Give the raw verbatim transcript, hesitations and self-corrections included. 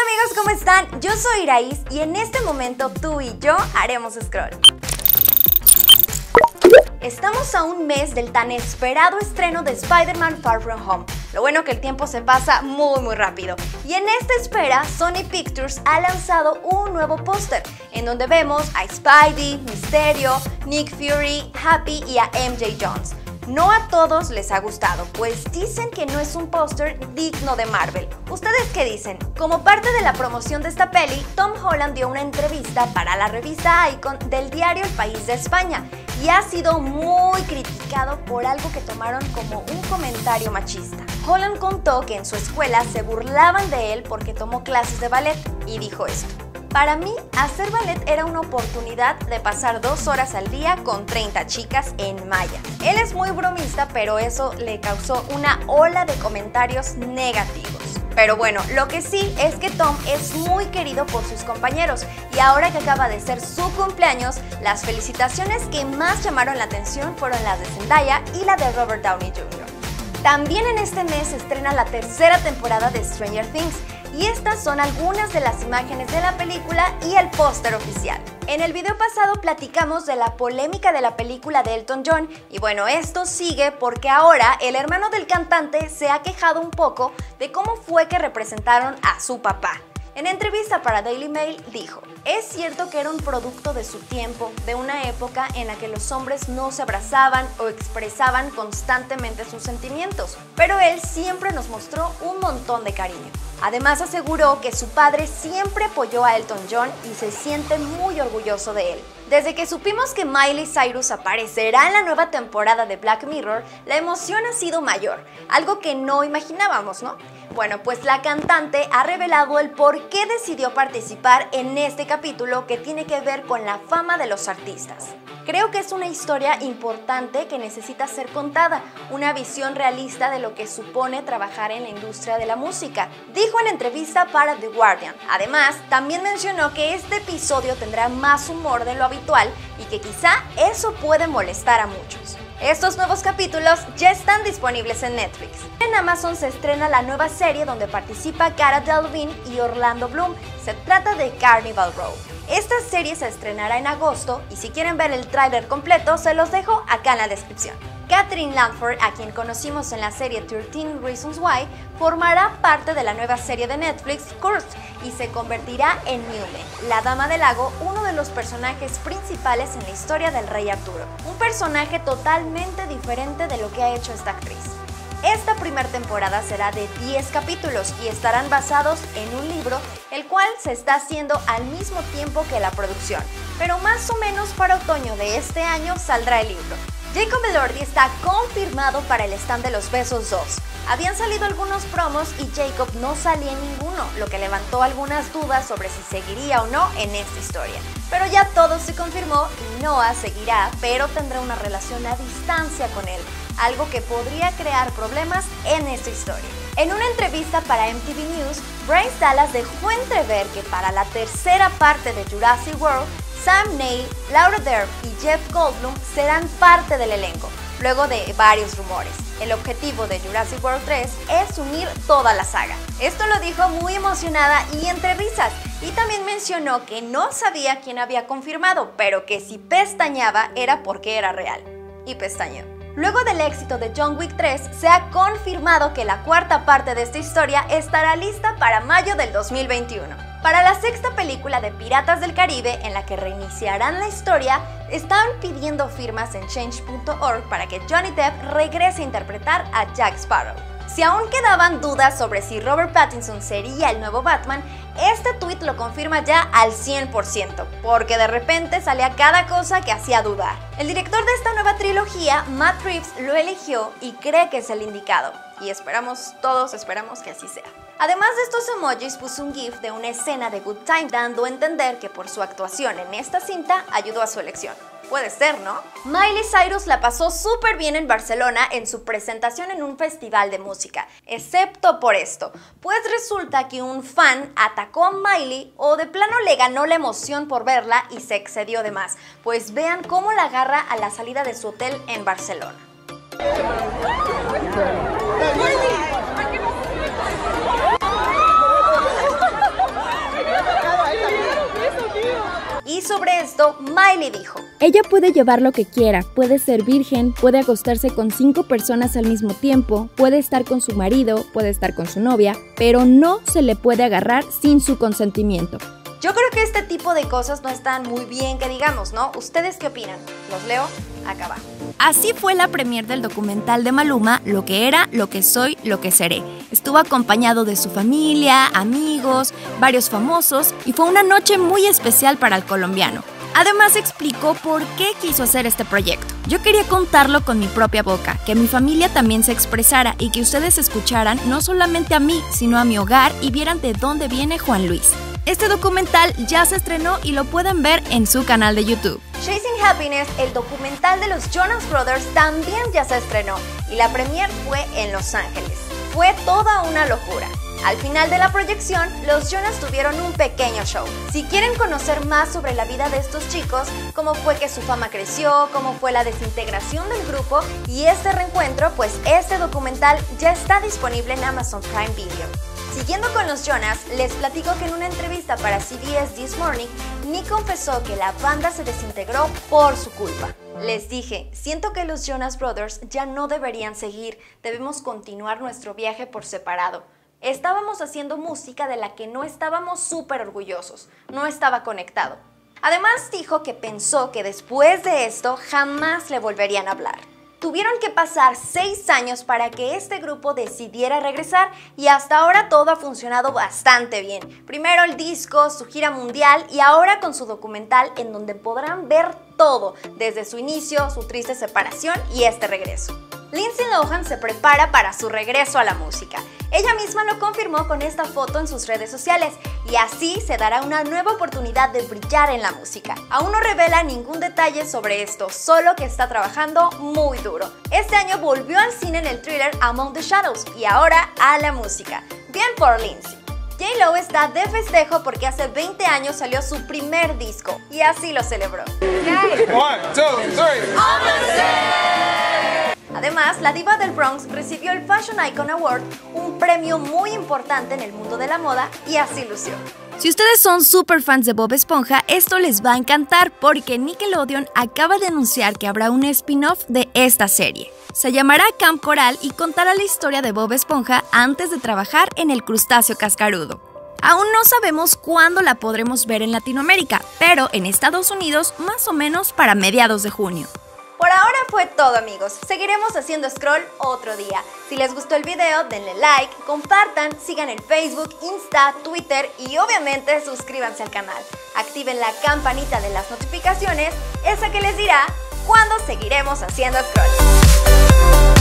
amigos, ¿cómo están? Yo soy Iraís y en este momento tú y yo haremos scroll. Estamos a un mes del tan esperado estreno de Spider-Man Far From Home. Lo bueno que el tiempo se pasa muy muy rápido. Y en esta espera, Sony Pictures ha lanzado un nuevo póster, en donde vemos a Spidey, Mysterio, Nick Fury, Happy y a M J Jones. No a todos les ha gustado, pues dicen que no es un póster digno de Marvel. ¿Ustedes qué dicen? Como parte de la promoción de esta peli, Tom Holland dio una entrevista para la revista Icon del diario El País de España y ha sido muy criticado por algo que tomaron como un comentario machista. Holland contó que en su escuela se burlaban de él porque tomó clases de ballet y dijo esto: para mí, hacer ballet era una oportunidad de pasar dos horas al día con treinta chicas en malla. Él es muy bromista, pero eso le causó una ola de comentarios negativos. Pero bueno, lo que sí es que Tom es muy querido por sus compañeros y ahora que acaba de ser su cumpleaños, las felicitaciones que más llamaron la atención fueron las de Zendaya y la de Robert Downey junior También en este mes se estrena la tercera temporada de Stranger Things. Y estas son algunas de las imágenes de la película y el póster oficial. En el video pasado platicamos de la polémica de la película de Elton John y bueno, esto sigue porque ahora el hermano del cantante se ha quejado un poco de cómo fue que representaron a su papá. En entrevista para Daily Mail dijo: es cierto que era un producto de su tiempo, de una época en la que los hombres no se abrazaban o expresaban constantemente sus sentimientos, pero él siempre nos mostró un montón de cariño. Además aseguró que su padre siempre apoyó a Elton John y se siente muy orgulloso de él. Desde que supimos que Miley Cyrus aparecerá en la nueva temporada de Black Mirror, la emoción ha sido mayor, algo que no imaginábamos, ¿no? Bueno, pues la cantante ha revelado el por qué decidió participar en este capítulo que tiene que ver con la fama de los artistas. Creo que es una historia importante que necesita ser contada, una visión realista de lo que supone trabajar en la industria de la música, dijo en entrevista para The Guardian. Además, también mencionó que este episodio tendrá más humor de lo habitual y que quizá eso puede molestar a muchos. Estos nuevos capítulos ya están disponibles en Netflix. En Amazon se estrena la nueva serie donde participa Cara Delevingne y Orlando Bloom. Se trata de Carnival Row. Esta serie se estrenará en agosto y si quieren ver el tráiler completo se los dejo acá en la descripción. Catherine Langford, a quien conocimos en la serie trece Reasons Why, formará parte de la nueva serie de Netflix Cursed y se convertirá en Newman, la Dama del Lago, uno de los personajes principales en la historia del Rey Arturo. Un personaje totalmente diferente de lo que ha hecho esta actriz. Esta primera temporada será de diez capítulos y estarán basados en un libro, el cual se está haciendo al mismo tiempo que la producción, pero más o menos para otoño de este año saldrá el libro. Jacob Elordi está confirmado para el stand de Los Besos dos. Habían salido algunos promos y Jacob no salía en ninguno, lo que levantó algunas dudas sobre si seguiría o no en esta historia. Pero ya todo se confirmó y Noah seguirá, pero tendrá una relación a distancia con él, algo que podría crear problemas en esta historia. En una entrevista para M T V News, Bryce Dallas dejó entrever que para la tercera parte de Jurassic World, Sam Neill, Laura Dern y Jeff Goldblum serán parte del elenco, luego de varios rumores. El objetivo de Jurassic World tres es unir toda la saga. Esto lo dijo muy emocionada y entre risas, y también mencionó que no sabía quién había confirmado, pero que si pestañeaba era porque era real. Y pestañeó. Luego del éxito de John Wick tres, se ha confirmado que la cuarta parte de esta historia estará lista para mayo del dos mil veintiuno. Para la sexta película de Piratas del Caribe, en la que reiniciarán la historia, están pidiendo firmas en change punto org para que Johnny Depp regrese a interpretar a Jack Sparrow. Si aún quedaban dudas sobre si Robert Pattinson sería el nuevo Batman, este tuit lo confirma ya al cien por ciento, porque de repente salía cada cosa que hacía dudar. El director de esta nueva trilogía, Matt Reeves, lo eligió y cree que es el indicado, y esperamos, todos esperamos que así sea. Además de estos emojis, puso un GIF de una escena de Good Time, dando a entender que por su actuación en esta cinta ayudó a su elección. Puede ser, ¿no? Miley Cyrus la pasó súper bien en Barcelona en su presentación en un festival de música, excepto por esto, pues resulta que un fan atacó a Miley o de plano le ganó la emoción por verla y se excedió de más, pues vean cómo la agarra a la salida de su hotel en Barcelona. sobre esto, Miley dijo: ella puede llevar lo que quiera, puede ser virgen, puede acostarse con cinco personas al mismo tiempo, puede estar con su marido, puede estar con su novia, pero no se le puede agarrar sin su consentimiento. Yo creo que este tipo de cosas no están muy bien que digamos, ¿no? ¿Ustedes qué opinan? Los leo acá abajo. Así fue la premier del documental de Maluma, Lo que era, lo que soy, lo que seré. Estuvo acompañado de su familia, amigos, varios famosos y fue una noche muy especial para el colombiano. Además explicó por qué quiso hacer este proyecto. Yo quería contarlo con mi propia boca, que mi familia también se expresara y que ustedes escucharan no solamente a mí, sino a mi hogar y vieran de dónde viene Juan Luis. Este documental ya se estrenó y lo pueden ver en su canal de YouTube. Chasing Happiness, el documental de los Jonas Brothers, también ya se estrenó y la premier fue en Los Ángeles. Fue toda una locura. Al final de la proyección, los Jonas tuvieron un pequeño show. Si quieren conocer más sobre la vida de estos chicos, cómo fue que su fama creció, cómo fue la desintegración del grupo y este reencuentro, pues este documental ya está disponible en Amazon Prime Video. Siguiendo con los Jonas, les platico que en una entrevista para C B S This Morning, Nick confesó que la banda se desintegró por su culpa. Les dije, siento que los Jonas Brothers ya no deberían seguir, debemos continuar nuestro viaje por separado. Estábamos haciendo música de la que no estábamos súper orgullosos, no estaba conectado. Además dijo que pensó que después de esto jamás le volverían a hablar. Tuvieron que pasar seis años para que este grupo decidiera regresar y hasta ahora todo ha funcionado bastante bien. Primero el disco, su gira mundial y ahora con su documental en donde podrán ver todo, desde su inicio, su triste separación y este regreso. Lindsay Lohan se prepara para su regreso a la música. Ella misma lo confirmó con esta foto en sus redes sociales y así se dará una nueva oportunidad de brillar en la música. Aún no revela ningún detalle sobre esto, solo que está trabajando muy duro. Este año volvió al cine en el thriller Among the Shadows y ahora a la música. Bien por Lindsay. J Lo está de festejo porque hace veinte años salió su primer disco y así lo celebró. One, two, three. Además, la diva del Bronx recibió el Fashion Icon Award, un premio muy importante en el mundo de la moda, y así lució. Si ustedes son super fans de Bob Esponja, esto les va a encantar porque Nickelodeon acaba de anunciar que habrá un spin-off de esta serie. Se llamará Camp Coral y contará la historia de Bob Esponja antes de trabajar en el crustáceo cascarudo. Aún no sabemos cuándo la podremos ver en Latinoamérica, pero en Estados Unidos más o menos para mediados de junio. Por ahora fue todo, amigos. Seguiremos haciendo scroll otro día. Si les gustó el video, denle like, compartan, sigan en Facebook, Insta, Twitter y obviamente suscríbanse al canal. Activen la campanita de las notificaciones, esa que les dirá cuándo seguiremos haciendo scroll.